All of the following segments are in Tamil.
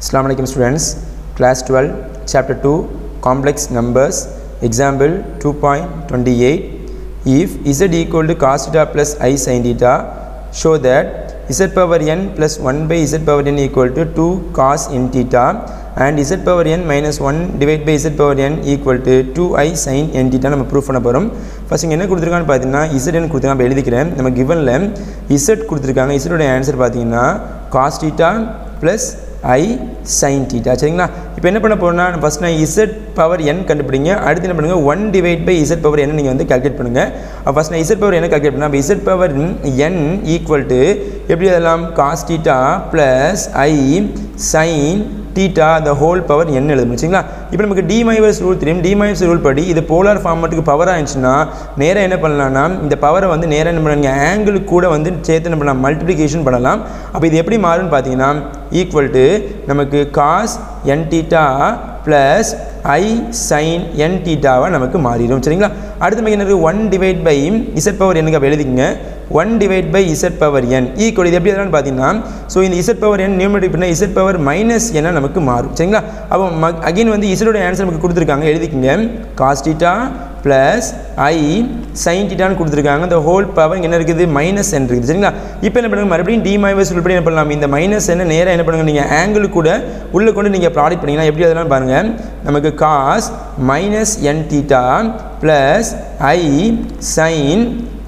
Assalamu alaikum students, class 12, chapter 2, complex numbers, example 2.28. If z equal to cos theta plus I sin theta, show that z power n plus 1 by z power n equal to 2 cos n theta and z power n minus 1 divided by z power n equal to 2i sin n theta நம்ம proof பண்ண போறோம். ஃபர்ஸ்ட் இங்க என்ன கொடுத்திருக்கான்னு பாத்தீங்கன்னா zn கொடுத்திருக்காங்க. அப்ப எழுதிக்கிறேன். நம்ம givenல z கொடுத்திருக்காங்க. z ஓட ஆன்சர் பாத்தீங்கன்னா cos theta plus I sin theta. சரிங்களா? இப்போ என்ன பண்ண போறோம்னா ஃபர்ஸ்ட் நான் z பவர் n கண்டுபிடிங்க. அடுத்து என்ன பண்ணுங்க 1 divide by z power n நீங்க வந்து கால்குலேட் பண்ணுங்க. ஃபர்ஸ்ட் நான் z பவர் n கால்குலேட் பண்ணா z power n equal to எப்படி எழுதலாம் cos theta plus I sin theta the whole power n எழுதணும். சரிங்களா? இப்போ நமக்கு d minus rule தெரியும். d minus rule படி இது போலார் ஃபார்மட்டுக்கு பவர் ஆயிடுச்சுனா நேரா என்ன பண்ணலாம்னா இந்த பவரை வந்து நேரா என்ன பண்ணலாம் ஆங்கிள் கூட வந்து சேர்த்து என்ன பண்ணலாம் மல்டிப்ளிகேஷன் பண்ணலாம். அப்ப இது எப்படி மாறும்னு பாத்தீங்கன்னா equal to நமக்கு cos n theta plus I sin n theta வா நமக்கு மாறிடும். சரிங்களா? அடுத்து நமக்கு என்ன இருக்கு 1 divide by z power n க்கு எழுதிக்கங்க. 1 divided by z power n equal இது எப்படி எழுதலாம்னு பாத்தீங்கன்னா சோ இந்த z power n நியூமரேட்டர் பண்ணா z power minus n நமக்கு மாறும். சரிங்களா? அப்ப again வந்து z ஓட ஆன்சர் நமக்கு கொடுத்திருக்காங்க. எழுதிக்கங்க cos theta plus I sin theta னு கொடுத்திருக்காங்க. the whole power என்ன இருக்குது minus n இருக்குது. சரிங்களா? இப்போ என்ன பண்ணுங்க மறுபடியும் d minus rule படி என்ன பண்ணலாம் இந்த minus n நேரா என்ன பண்ணுங்க நீங்க ஆங்கிள் கூட உள்ள கொண்டு நீங்க ப்ராடக்ட் பண்ணீங்கன்னா எப்படி எழுதலாம் பாருங்க. நமக்கு cos minus n theta plus I sin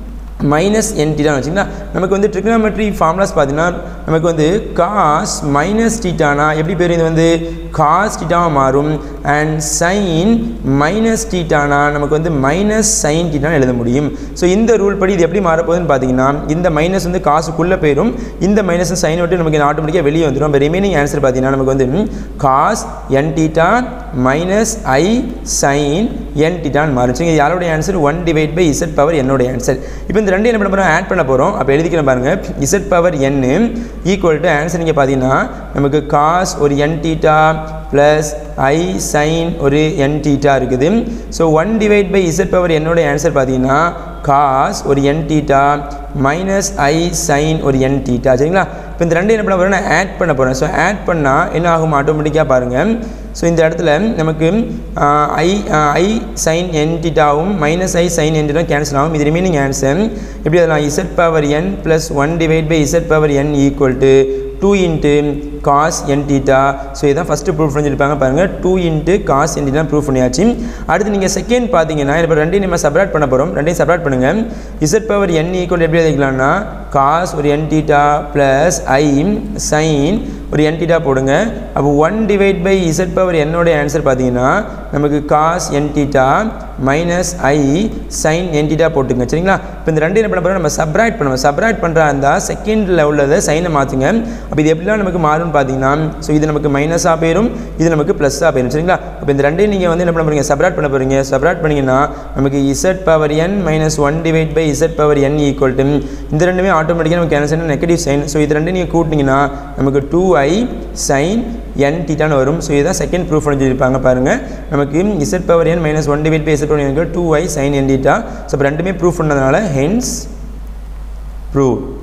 minus n theta வச்சிங்களா நமக்கு வந்து trigonometry formulas பாத்தீங்கன்னா நமக்கு வந்து cos minus theta னா எப்படி பேர் இது வந்து cos theta மாறும் and sin minus theta னா நமக்கு வந்து minus sin theta எழுத முடியும். சோ இந்த ரூல் படி இது எப்படி மாற போகுதுன்னு பாத்தீங்கன்னா இந்த மைனஸ் வந்து cos குள்ள போயிடும். இந்த மைனஸ் sin விட்டு நமக்கு ஆட்டோமேட்டிக்கா வெளிய வந்துரும். அப்ப ரிமைனிங் ஆன்சர் பாத்தீங்கன்னா நமக்கு வந்து cos n theta minus I sin n theta னு மாறும். இது யாரோட answer 1 divided by z power n ஓட ஆன்சர். இப்போ இந்த ரெண்டையும் என்ன பண்ண போறோம் ஆட் பண்ண போறோம். அப்ப எழுதிக்கலாம் பாருங்க z power n equal to answer நீங்க பாத்தீங்கன்னா நமக்கு cos ஒரு n theta plus I sin ஒரு n theta இருக்குது. So 1 divided by z power n ஓட ஆன்சர் பாத்தீங்கன்னா cos ஒரு n theta minus I sin ஒரு n theta. சரிங்களா? இப்போ இந்த ரெண்டையும் என்ன பண்ண போறோம்னா ஆட் பண்ண போறோம். சோ ஆட் பண்ணா என்ன ஆகும் ஆட்டோமேட்டிக்கா பாருங்க. சோ இந்த இடத்துல நமக்கு I sin n thetaவும் minus I sin n theta cancel ஆகும். இது ரிமைனிங் ஆன்சர் எப்படி எழுதலாம் z power n plus 1 divided by z power n equal to 2 into cos n theta. So இதான் ஃபர்ஸ்ட் ப்ரூஃப் பண்ணிருப்பாங்க பாருங்க 2 into cos n theta proof பண்ணியாச்சு. அடுத்து நீங்க செகண்ட் பாத்தீங்கன்னா இப்போ ரெண்டையும் நம்ம சப்ட்ராக்ட் பண்ண போறோம். ரெண்டையும் சப்ட்ராக்ட் பண்ணுங்க. z power n equal எப்படி எழுதிக்கலாம்னா cos ஒரு n theta plus I sin ஒரு n theta போடுங்க. அப்ப 1 divided by z power n ஓட ஆன்சர் பாத்தீங்கன்னா நமக்கு cos n theta minus I sin n theta போடுங்க. சரிங்களா? இப்போ இந்த ரெண்டையும் என்ன பண்ண போறோம் நம்ம சப்ட்ராக்ட் பண்ணுவோம். சப்ட்ராக்ட் பண்றா இருந்தா செகண்ட்ல உள்ளத சைனை மாத்துங்க. அப்ப இது எப்படிலாம் நமக்கு மாறும்னு பாத்தீங்கன்னா சோ இது நமக்கு மைனஸா போயிடும் இது நமக்கு பிளஸ்ஸா போயிடும். சரிங்களா? அப்ப இந்த ரெண்டையும் நீங்க வந்து என்ன பண்ண போறீங்க சப்ட்ராக்ட் பண்ண போறீங்க. சப்ட்ராக்ட் பண்ணீங்கன்னா நமக்கு z power n minus 1 divided by z power n equal to இந்த ரெண்டுமே ஆட்டோமேட்டிக்கா நமக்கு கேன்சல் நெகட்டிவ் சைன். சோ இது ரெண்டையும் நீங்க கூட்டினீங்கன்னா நமக்கு 2i sin n theta னு வரும். சோ இதான் செகண்ட் ப்ரூஃப் பண்ணிருப்பாங்க பாருங்க. நமக்கு z power n minus 1 divided by z power n equal to 2i sin n theta. So ரெண்டுமே ப்ரூஃப் பண்ணதுனால hence prove